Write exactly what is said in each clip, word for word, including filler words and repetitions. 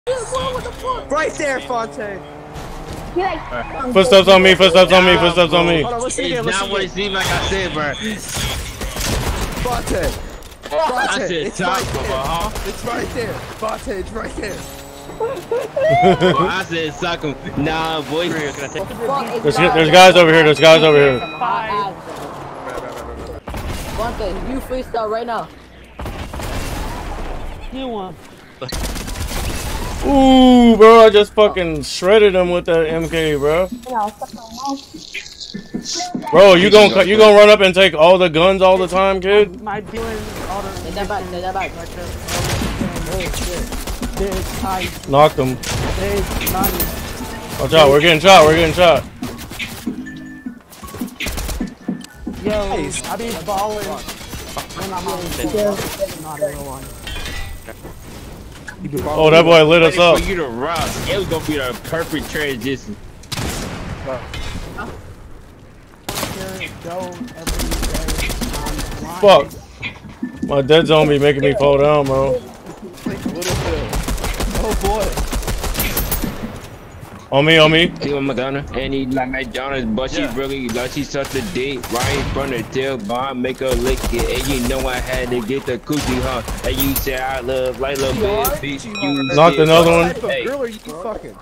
Right there, Fontaine. Right. Footsteps on me, footsteps on me, footsteps on me. Hold on, listen again, It's listen not what it again. seems like I said, bro. Fontaine. I Fontaine, said it's top, right there. huh? It's right there. Fontaine, it's right there. Well, I said suck him. Nah, boy. There's, there's guys over here, there's guys over here. Fontaine, you freestyle right now. You won. Ooh, bro, I just fucking shredded him with that M K, bro. Bro, you gon' you gonna run up and take all the guns all the time, kid? My feeling all the Take that back, take that back. Knocked him. Watch out, we're getting shot, we're getting shot. Yo, I be balling when I'm on not a real one. Oh, that boy lit us up. For you to rock, it was gonna be the perfect transition. Fuck. My dead zone be making me fall down, bro. Oh boy. On me, on me. See what Madonna? And he like McDonald's, but she Yeah. really like she sucked the dick right in front of the tail bomb, make her lick it. And you know I had to get the coochie, huh? And you say I love like little bitch, bitch. You Knocked said, another one. What type of girl are you fucking?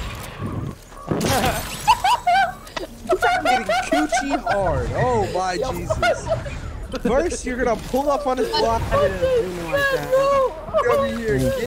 I'm getting coochie hard. Oh my Jesus. First, you're gonna pull up on his block and then do me like that. Get over here.